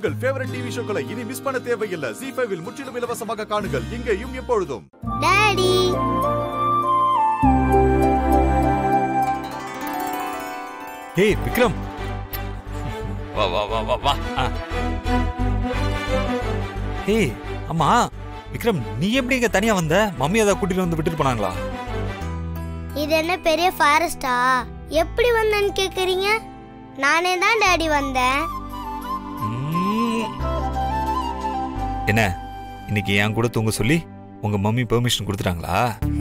உங்கள் favourite TV ஷோக்களை இனி miss பண்ண தேவையில்லை. ZEE5 இல் முற்றிலும் இலவசமாக காணுங்கள். இங்கேயும் எப்பொழுதும். டாடி ஏய் விக்ரம், வா வா வா வா வா. ஏய் அம்மா விக்ரம், நீ எப்படி இங்க தனியா வந்த? மம்மி அதை கூட்டிட்டு வந்து விட்டுட்டு போனாங்களா? இது என்ன பெரிய ஃபாரஸ்டா? எப்படி வந்தேன்னு கேக்குறீங்க? நானே தான் டாடி வந்தேன். என்ன இன்னைக்கு என் கூட தூங்க சொல்லி உங்க மம்மி பெர்மிஷன் கொடுத்துட்டாங்களா?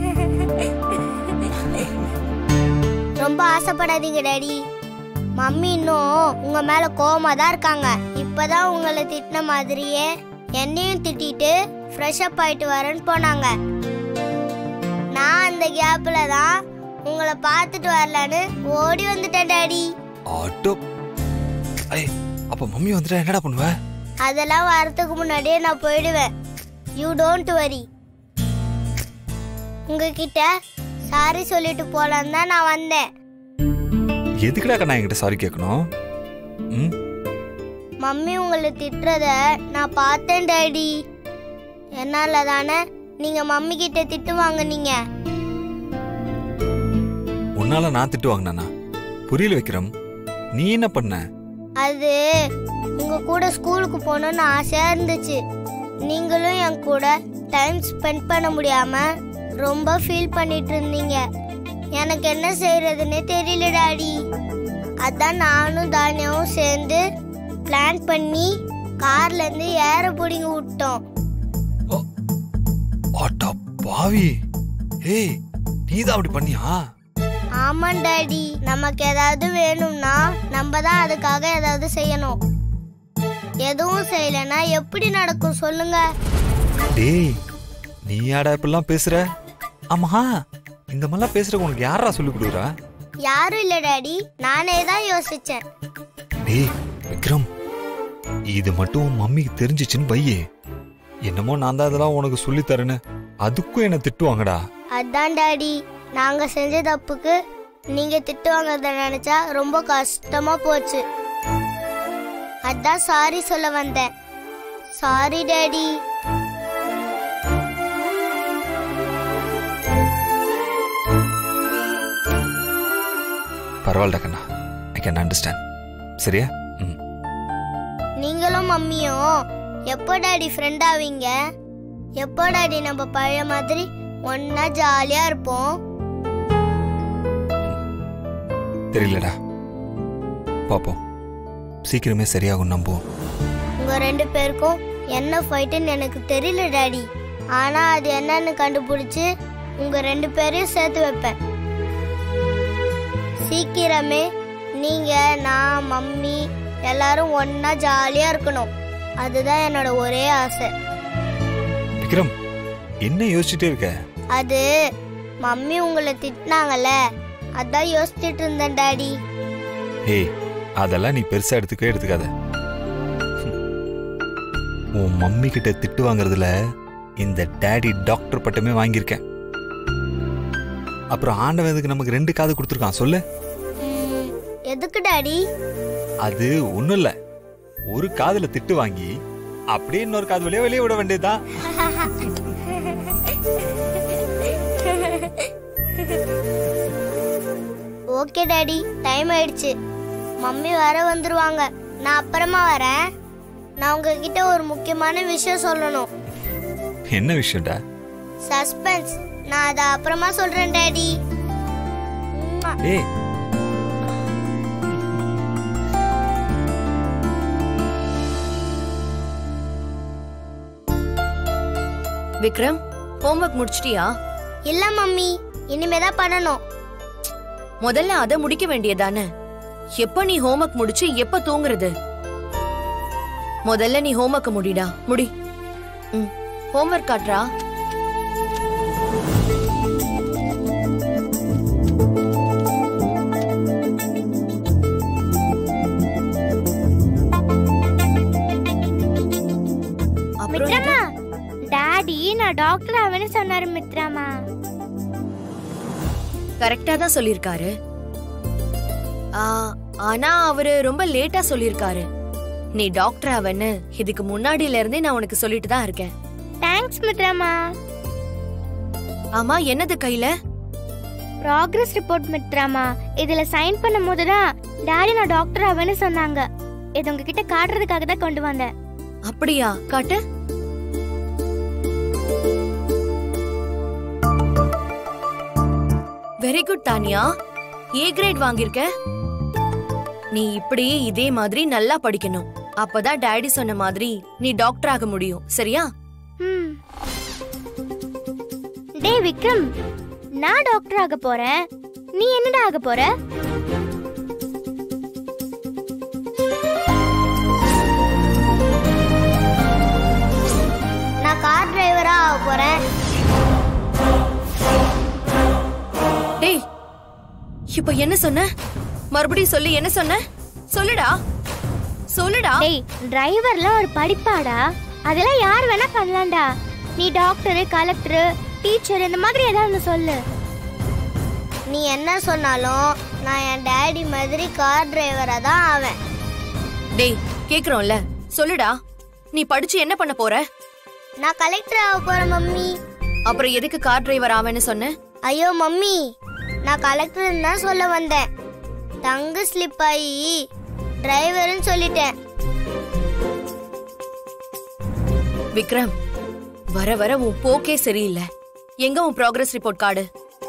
ரொம்ப ஆசைப்படாதீங்க டாடி. மம்மி இன்னும் உங்க மேல கோவமா தான் இருக்காங்க. இப்பதான் உங்களை திட்டின மாதிரியே என்னையும் திட்டிட்டு ஃப்ரெஷ் அப் ஆயிட்டு வரேன்னு போனாங்க. நான் அந்த கேப்ல தான் உங்களை பார்த்துட்டு வரலான்னு ஓடி வந்துட்டேன் டாடி. ஆட்டோ. ஏய் அப்ப மம்மி வந்துட்டா என்னடா பண்ணுவ? அதெல்லாம் வரதுக்கு முன்னாடியே நான் போயிடுவேன். You don't worry. உங்ககிட்ட சாரி சொல்லிட்டு போலான்னு தான் நான் வந்தேன். எதுக்குடா கண்ணா என்கிட்ட சாரி கேட்கணும்? மம்மி உங்களை திட்டுறத நான் பார்த்தேன் டாடி. என்னால தானே நீங்க மம்மி கிட்ட திட்டு வாங்குனீங்க. உன்னால நான் திட்டு வாங்கினா? புரியல விக்ரம், நீ என்ன பண்ண? அது உங்க கூட ஸ்கூலுக்கு போகணும்னு ஆசையா இருந்துச்சு. நீங்களும் என் கூட டைம் ஸ்பெண்ட் பண்ண முடியாம ரொம்ப ஃபீல் பண்ணிட்டு இருந்தீங்க. எனக்கு என்ன செய்யறதுன்னே தெரியல டாடி. அதான் நானும் தானியாவும் சேர்ந்து பிளான் பண்ணி கார்ல இருந்து ஏற பிடிங்க விட்டோம். ஆட்டா பாவி. ஏய் நீதான் அப்படி பண்ணியா? ஆமா டாடி. நமக்கு ஏதாவது வேணும்னா நம்ம தான் அதுக்காக ஏதாவது செய்யணும். எதுவும் செய்யலனா எப்படி நடக்கும் சொல்லுங்க? டேய் நீ யாரா இப்பெல்லாம் பேசுற? ஆமா இந்த மாதிரிலாம் பேசுற உனக்கு யாரா சொல்லி கொடுக்குறா? யாரும் இல்ல டாடி, நானே தான் யோசிச்சேன். டேய் விக்ரம், இது மட்டும் மம்மிக்கு தெரிஞ்சிச்சுன்னு வையே, என்னமோ நான் தான் இதெல்லாம் உனக்கு சொல்லி தரேன்னு அதுக்கும் என்ன திட்டுவாங்கடா. அதான் டாடி, நாங்க செஞ்ச தப்புக்கு நீங்க திட்டு வாங்கறத நினைச்சா ரொம்ப கஷ்டமா போச்சு. அதான் சாரி சொல்ல வந்தேன். Sorry daddy. பரவாயில்ல கண்ணா, ஐ கேன் அண்டர்ஸ்டாண்ட். சரியா? நீங்களும் மம்மியும் எப்போ டாடி ஃப்ரெண்ட் ஆவீங்க? எப்போ டாடி நம்ம பழைய மாதிரி ஒன்னா ஜாலியா இருப்போம்? தெரியலடா, பாப்போம். சீக்கிரமே சரியாகும் நம்புவோம். உங்க ரெண்டு பேருக்கும் என்ன ஃபைட்டுன்னு எனக்கு தெரியல டாடி. ஆனா அது என்னன்னு கண்டுபிடிச்சு உங்க ரெண்டு பேரையும் சேர்த்து வைப்பேன். சீக்கிரமே நீங்க, நான், மம்மி எல்லாரும் ஒன்னா ஜாலியா இருக்கணும். அதுதான் என்னோட ஒரே ஆசை. விக்ரம் என்ன யோசிச்சுட்டே இருக்க? அது மம்மி உங்களை திட்டினாங்கல்ல, அதான் யோசிச்சுட்டு இருந்தேன் டாடி. ஏய் அதெல்லாம் நீ பெருசா எடுத்துக்காத. உன் மம்மி கிட்ட திட்டு வாங்குறதுல இந்த டாடி டாக்டர் பட்டமே வாங்கியிருக்கேன். அப்புறம் ஆண்டவன் எதுக்கு நமக்கு 2 காது கொடுத்துருக்கான் சொல்லு? எதுக்கு டாடி? அது ஒண்ணும் இல்ல, ஒரு காதுல திட்டு வாங்கி அப்படியே இன்னொரு காது வழியா வெளியே விட வேண்டியதுதான். ஓகே டாடி, டைம் ஆயிடுச்சு. மம்மி வர வந்துருவாங்க. நான் அப்புறமா வரேன். நான் உங்ககிட்ட ஒரு முக்கியமான விஷயம் சொல்லணும். என்ன விஷயம்டா? சஸ்பென்ஸ். நான் அதை அப்புறமா சொல்றேன் டாடி. ஏய் விக்ரம், ஹோம்வொர்க் முடிச்சிட்டியா? இல்ல மம்மி, இனிமேதான் பண்ணணும். முதல்ல அதை முடிக்க வேண்டியதானே? எப்ப நீ ஹோம்வொர்க் முடிச்சு எப்ப தூங்குறது? முதல்ல நீ ஹோம்வொர்க் முடிடா. முடி. ஹோம்வொர்க் காட்டுறா. மித்ரமா, டாடி நான் டாக்டர் ஆவேன்னு சொன்னாரு மித்ரமா. கரெக்டா தான் சொல்லிருக்காரு. ஆனா அவரு ரொம்ப லேட்டா சொல்லிருக்காரு. நீ டாக்டர் ஆவன்னு இதுக்கு முன்னாடில இருந்தே நான் உனக்கு சொல்லிட்டு தான் இருக்கேன். தேங்க்ஸ் மித்ராமா. ஆமா, என்னது கையில? ப்ராக்ரஸ் ரிப்போர்ட் மித்ராமா. இதுல சைன் பண்ணும் போதுதான் டாடி நான் டாக்டர் ஆவேன்னு சொன்னாங்க. இது உங்ககிட்ட காட்டுறதுக்காக தான் கொண்டு வந்தேன். அப்படியா? காட்டு. Very good Tania, A grade வாங்கிருக்க. நீ இப்படி இதே மாதிரி நல்லா படிக்கணும். அப்பதான் டாடி சொன்ன மாதிரி நீ டாக்டர் ஆக முடியும். சரியா? டேய் விக்ரம், நான் டாக்டர் ஆக போறேன். நீ என்னடா ஆக போற? நான் கார் டிரைவரா ஆக போறேன். டேய், இப்ப என்ன சொன்ன? மறுபடியும் சொல்லி என்ன சொன்ன? சொல்லுடா, சொல்லுடா. டேய், டிரைவர்லாம் ஒரு படிப்பாடா. அதெல்லாம் யார் வேணா பண்ணலாம்டா. நீ டாக்டர், கலெக்டர், டீச்சர் இந்த மாதிரி ஏதாவது சொல்லு. நீ என்ன சொன்னாலும் நான் என் டாடி மாதிரி கார் டிரைவரா தான் ஆவேன். டேய், கேக்குறோம்ல, சொல்லுடா. நீ படிச்சு என்ன பண்ண போற? நான் கலெக்டர் ஆக போறேன் மம்மி. அப்புறம் எதுக்கு கார் டிரைவர் ஆவேன்னு சொன்ன? ஐயோ மம்மி, நான் கலெக்டர் தான் சொல்ல வந்தேன். டங்கு ஸ்லிப் ஆகி டிரைவர்னு சொல்லிட்டேன். விக்ரம், வர வர உன் போக்கே சரியில்லை. எங்க உன் ப்ராக்ரஸ் ரிப்போர்ட் கார்டு?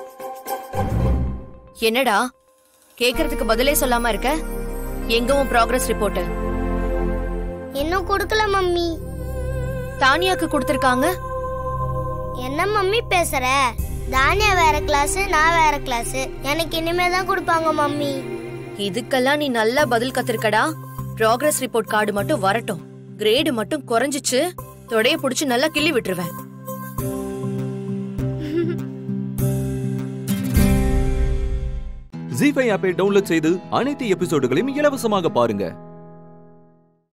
என்னடா கேக்குறதுக்கு பதிலே சொல்லாம இருக்க? எங்க உன் ப்ராக்ரஸ் ரிப்போர்ட்? இன்னும் கொடுக்கல மம்மி. தானியாக்கு கொடுத்திருக்காங்க. என்ன மம்மி பேசுற? தானியா வேற கிளாஸ், நான் வேற கிளாஸ். எனக்கு இனிமே தான் கொடுப்பாங்க மம்மி. இதுக்கெல்லாம் நீ நல்லா பதில் கத்திருக்கடா. ப்ராக்ரஸ் ரிப்போர்ட் கார்டு மட்டும் வரட்டும். கிரேடு மட்டும் குறைஞ்சிச்சு, தொடைய புடிச்சு நல்லா கிள்ளி விட்டுருவேன். ஜீ5 ஆப்பை டவுன்லோட் செய்து அனைத்து எபிசோடுகளையும் இலவசமாக பாருங்க.